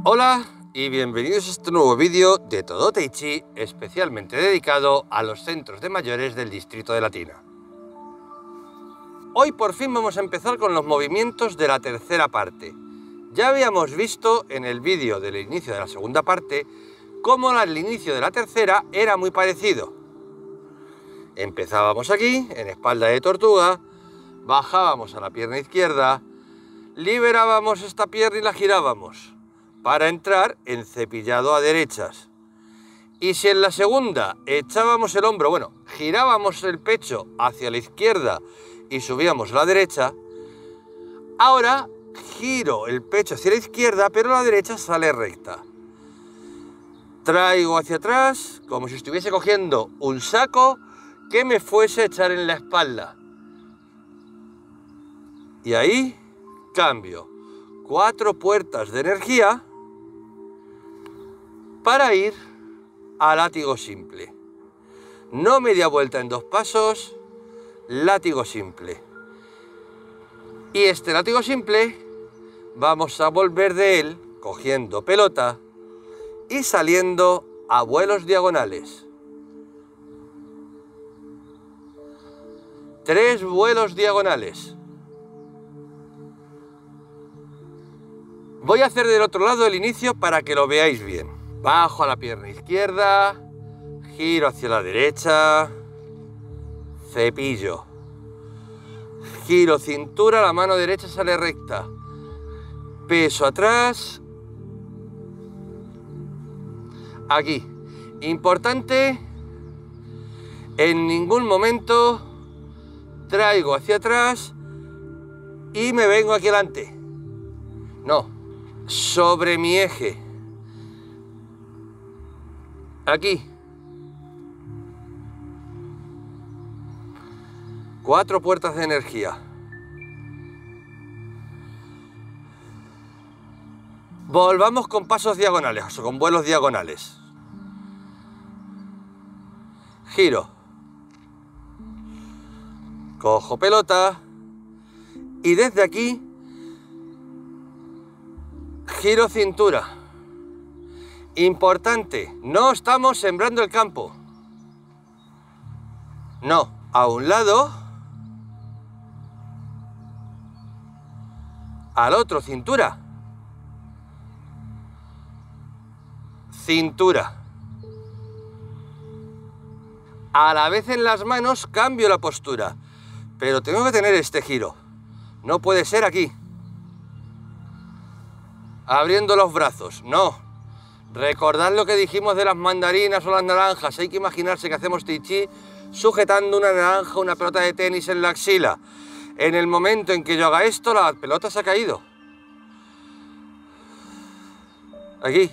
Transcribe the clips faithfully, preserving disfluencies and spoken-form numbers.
Hola y bienvenidos a este nuevo vídeo de Todo Tai Chi, especialmente dedicado a los centros de mayores del distrito de Latina. Hoy por fin vamos a empezar con los movimientos de la tercera parte. Ya habíamos visto en el vídeo del inicio de la segunda parte cómo el inicio de la tercera era muy parecido. Empezábamos aquí, en espalda de tortuga, bajábamos a la pierna izquierda, liberábamos esta pierna y la girábamos para entrar en cepillado a derechas. Y si en la segunda echábamos el hombro, bueno, girábamos el pecho hacia la izquierda y subíamos la derecha, ahora giro el pecho hacia la izquierda, pero la derecha sale recta. Traigo hacia atrás, como si estuviese cogiendo un saco que me fuese a echar en la espalda. Y ahí cambio. Cuatro puertas de energía para ir a látigo simple. No media vuelta en dos pasos, látigo simple. Y este látigo simple vamos a volver de él cogiendo pelota y saliendo a vuelos diagonales. Tres vuelos diagonales. Voy a hacer del otro lado el inicio para que lo veáis bien. Bajo a la pierna izquierda, giro hacia la derecha, cepillo. Giro cintura, la mano derecha sale recta. Peso atrás. Aquí. Importante, en ningún momento traigo hacia atrás y me vengo aquí adelante. No, sobre mi eje. Aquí. Cuatro puertas de energía. Volvamos con pasos diagonales, o con vuelos diagonales. Giro. Cojo pelota. Y desde aquí giro cintura. Importante, no estamos sembrando el campo. No, a un lado, al otro cintura. Cintura. A la vez en las manos cambio la postura, pero tengo que tener este giro. No puede ser aquí. Abriendo los brazos, no. Recordad lo que dijimos de las mandarinas o las naranjas. Hay que imaginarse que hacemos tai chi sujetando una naranja, una pelota de tenis en la axila. En el momento en que yo haga esto, la pelota se ha caído. Aquí.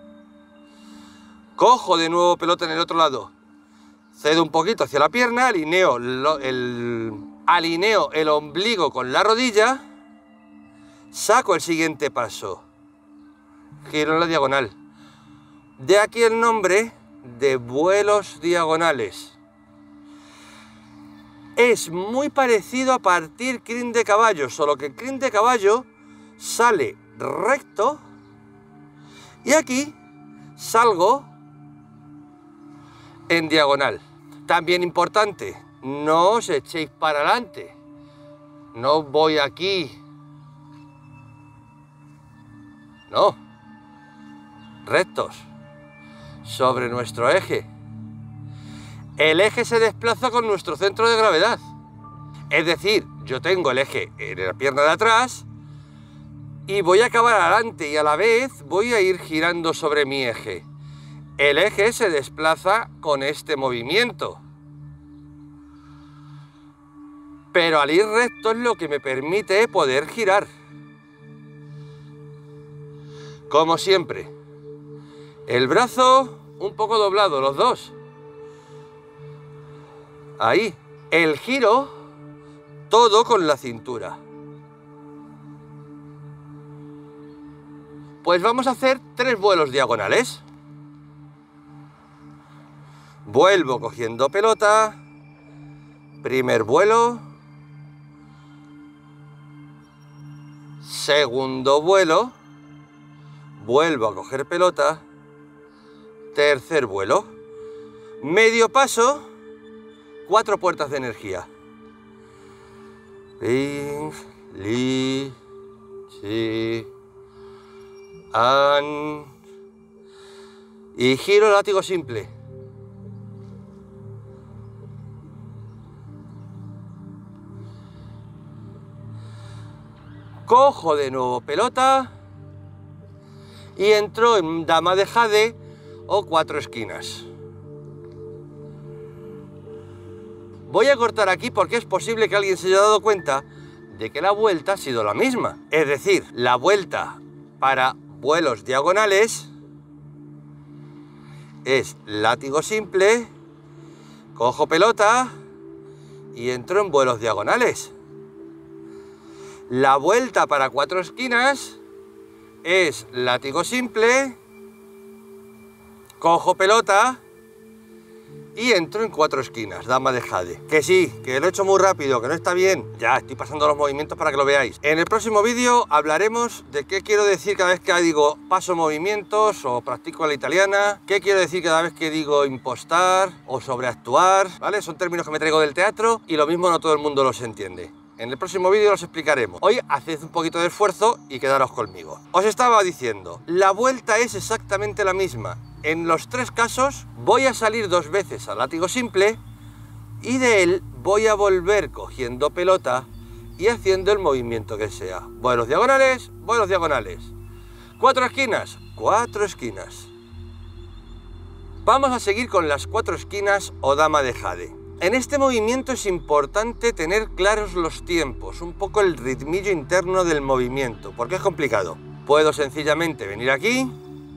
Cojo de nuevo pelota en el otro lado. Cedo un poquito hacia la pierna, alineo el, alineo el ombligo con la rodilla. Saco el siguiente paso. Giro en la diagonal. De aquí el nombre de vuelos diagonales. Es muy parecido a partir crin de caballo, solo que el crin de caballo sale recto y aquí salgo en diagonal. También importante, no os echéis para adelante. No voy aquí. No. Rectos. Sobre nuestro eje. El eje se desplaza con nuestro centro de gravedad. Es decir, yo tengo el eje en la pierna de atrás y voy a acabar adelante y a la vez voy a ir girando sobre mi eje. El eje se desplaza con este movimiento. Pero al ir recto es lo que me permite poder girar. Como siempre. El brazo un poco doblado, los dos. Ahí. El giro, todo con la cintura. Pues vamos a hacer tres vuelos diagonales. Vuelvo cogiendo pelota. Primer vuelo. Segundo vuelo. vuelvo a coger pelota, tercer vuelo, medio paso, cuatro puertas de energía. Ring, li, chi, an, y giro látigo simple. Cojo de nuevo pelota y entro en dama de jade o cuatro esquinas. Voy a cortar aquí porque es posible que alguien se haya dado cuenta de que la vuelta ha sido la misma. Es decir, la vuelta para vuelos diagonales es látigo simple, cojo pelota y entro en vuelos diagonales. La vuelta para cuatro esquinas es látigo simple, cojo pelota y entro en cuatro esquinas, dama de jade. Que sí, que lo he hecho muy rápido, que no está bien. Ya, estoy pasando los movimientos para que lo veáis. En el próximo vídeo hablaremos de qué quiero decir cada vez que digo paso movimientos o practico a la italiana, qué quiero decir cada vez que digo impostar o sobreactuar, ¿vale? Son términos que me traigo del teatro y lo mismo no todo el mundo los entiende. En el próximo vídeo los explicaremos. Hoy haced un poquito de esfuerzo y quedaros conmigo. Os estaba diciendo, la vuelta es exactamente la misma. En los tres casos voy a salir dos veces al látigo simple y de él voy a volver cogiendo pelota y haciendo el movimiento que sea. Vuelos diagonales, vuelos diagonales. Cuatro esquinas, cuatro esquinas. Vamos a seguir con las cuatro esquinas o dama de jade. En este movimiento es importante tener claros los tiempos, un poco el ritmillo interno del movimiento, porque es complicado. Puedo sencillamente venir aquí,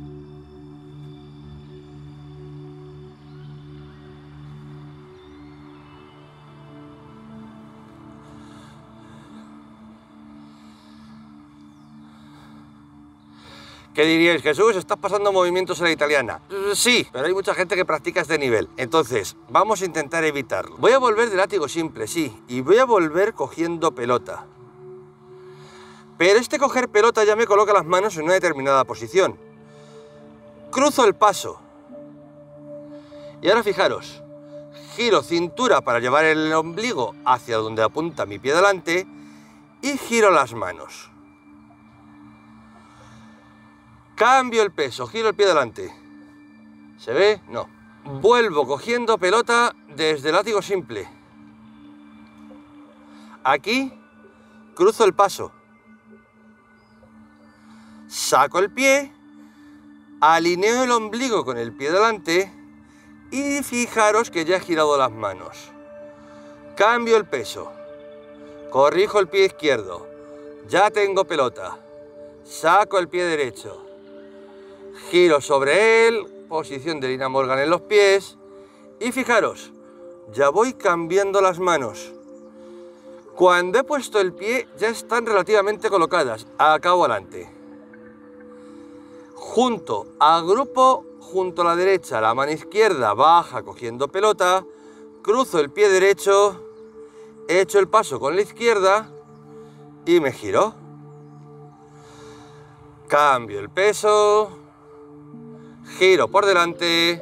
¿qué diríais? Jesús, ¿estás pasando movimientos a la italiana? Sí, pero hay mucha gente que practica este nivel. Entonces, vamos a intentar evitarlo. Voy a volver de látigo simple, sí, y voy a volver cogiendo pelota. Pero este coger pelota ya me coloca las manos en una determinada posición. Cruzo el paso. Y ahora fijaros, giro cintura para llevar el ombligo hacia donde apunta mi pie delante y giro las manos. Cambio el peso, giro el pie delante. ¿Se ve? No. Vuelvo cogiendo pelota desde látigo simple. Aquí cruzo el paso. Saco el pie, alineo el ombligo con el pie delante y fijaros que ya he girado las manos. Cambio el peso. Corrijo el pie izquierdo. Ya tengo pelota. Saco el pie derecho. Giro sobre él, posición de Lina Morgan en los pies y fijaros, ya voy cambiando las manos. Cuando he puesto el pie ya están relativamente colocadas, acabo adelante. Junto, agrupo junto a la derecha, la mano izquierda baja cogiendo pelota, cruzo el pie derecho, echo el paso con la izquierda y me giro. Cambio el peso. Giro por delante,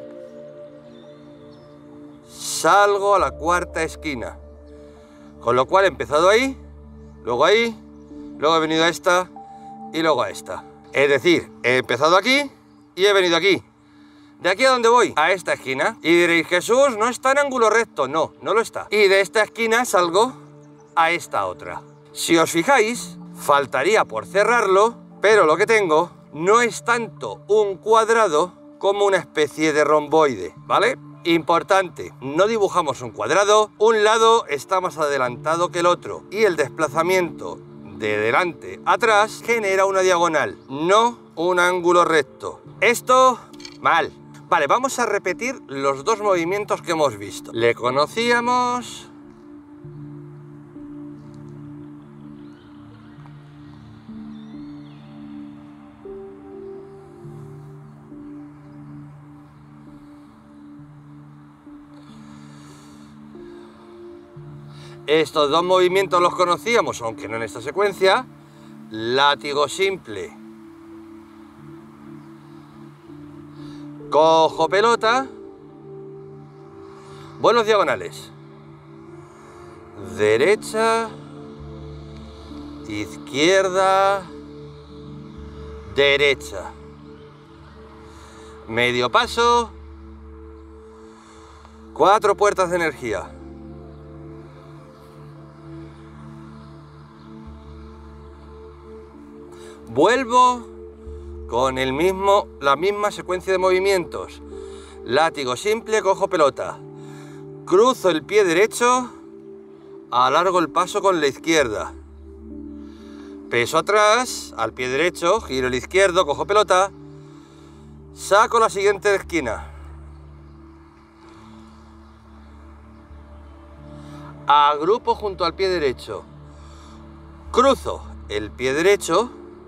salgo a la cuarta esquina, con lo cual he empezado ahí, luego ahí, luego he venido a esta y luego a esta. Es decir, he empezado aquí y he venido aquí. ¿De aquí a dónde voy? A esta esquina. Y diréis, Jesús, no está en ángulo recto. No, no lo está. Y de esta esquina salgo a esta otra. Si os fijáis, faltaría por cerrarlo, pero lo que tengo no es tanto un cuadrado como una especie de romboide, ¿vale? Importante, no dibujamos un cuadrado, un lado está más adelantado que el otro y el desplazamiento de delante a atrás genera una diagonal, no un ángulo recto. Esto, mal. Vale, vamos a repetir los dos movimientos que hemos visto. Le conocíamos... Estos dos movimientos los conocíamos, aunque no en esta secuencia. Látigo simple. Cojo pelota. Vuelos diagonales. Derecha. Izquierda. Derecha. Medio paso. Cuatro puertas de energía. Vuelvo con el mismo, la misma secuencia de movimientos. Látigo simple, cojo pelota. Cruzo el pie derecho, alargo el paso con la izquierda. Peso atrás, al pie derecho, giro el izquierdo, cojo pelota. Saco la siguiente esquina. Agrupo junto al pie derecho. Cruzo el pie derecho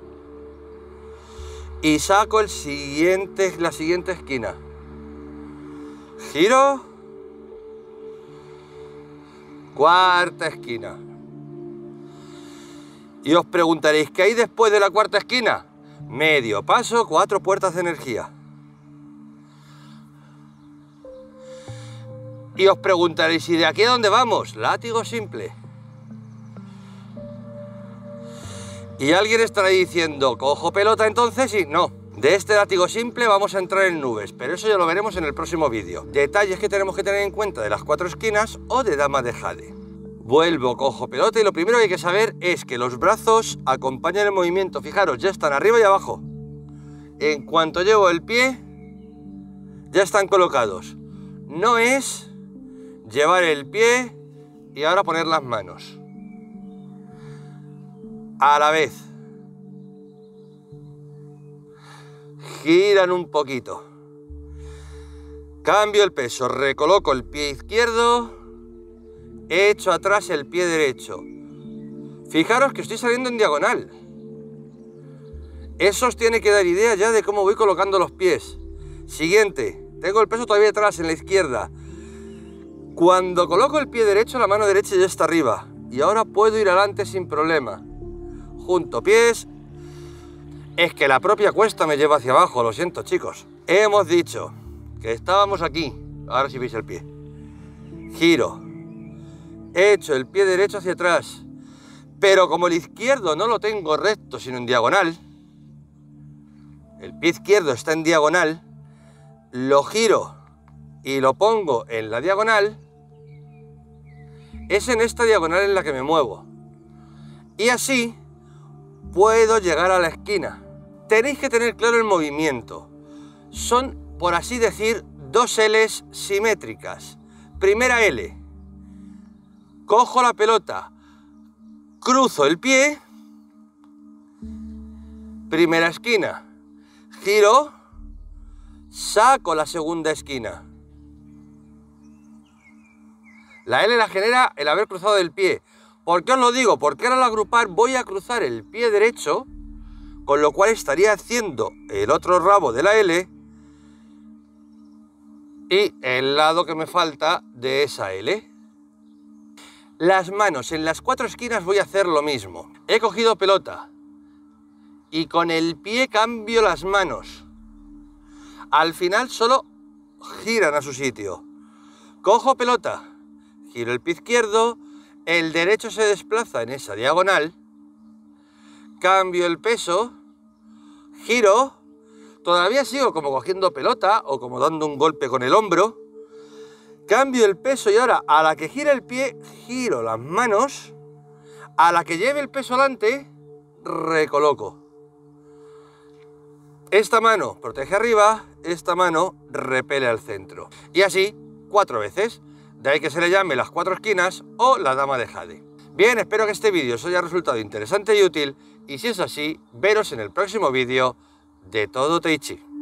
y saco el siguiente, la siguiente esquina. Giro. Cuarta esquina. Y os preguntaréis, ¿qué hay después de la cuarta esquina? Medio paso, cuatro puertas de energía. Y os preguntaréis, ¿y de aquí a dónde vamos? Látigo simple. Y alguien estará diciendo, ¿cojo pelota entonces? Y no, de este látigo simple vamos a entrar en nubes, pero eso ya lo veremos en el próximo vídeo. Detalles que tenemos que tener en cuenta de las cuatro esquinas o de dama de jade. Vuelvo, cojo pelota y lo primero que hay que saber es que los brazos acompañan el movimiento. Fijaros, ya están arriba y abajo. En cuanto llevo el pie, ya están colocados. No es llevar el pie y ahora poner las manos. A la vez. Giran un poquito. Cambio el peso, recoloco el pie izquierdo, echo atrás el pie derecho. Fijaros que estoy saliendo en diagonal. Eso os tiene que dar idea ya de cómo voy colocando los pies. Siguiente, tengo el peso todavía atrás en la izquierda. Cuando coloco el pie derecho, la mano derecha ya está arriba. Y ahora puedo ir adelante sin problema. Junto pies. Es que la propia cuesta me lleva hacia abajo, lo siento chicos. Hemos dicho que estábamos aquí. Ahora sí veis el pie. Giro. Echo el pie derecho hacia atrás. Pero como el izquierdo no lo tengo recto, sino en diagonal. El pie izquierdo está en diagonal. Lo giro y lo pongo en la diagonal. Es en esta diagonal en la que me muevo. Y así puedo llegar a la esquina. Tenéis que tener claro el movimiento. Son, por así decir, dos L's simétricas. Primera L. Cojo la pelota. Cruzo el pie. Primera esquina. Giro. Saco la segunda esquina. La L la genera el haber cruzado el pie. ¿Por qué os lo digo? Porque ahora al agrupar voy a cruzar el pie derecho, con lo cual estaría haciendo el otro rabo de la L y el lado que me falta de esa L. Las manos, en las cuatro esquinas voy a hacer lo mismo. He cogido pelota y con el pie cambio las manos. Al final solo giran a su sitio. Cojo pelota, giro el pie izquierdo. El derecho se desplaza en esa diagonal, cambio el peso, giro, todavía sigo como cogiendo pelota o como dando un golpe con el hombro, cambio el peso y ahora a la que gira el pie, giro las manos, a la que lleve el peso adelante, recoloco. Esta mano protege arriba, esta mano repele al centro. Y así, cuatro veces. De ahí que se le llame las cuatro esquinas o la dama de jade. Bien, espero que este vídeo os haya resultado interesante y útil. Y si es así, veros en el próximo vídeo de Todo Tai Chi.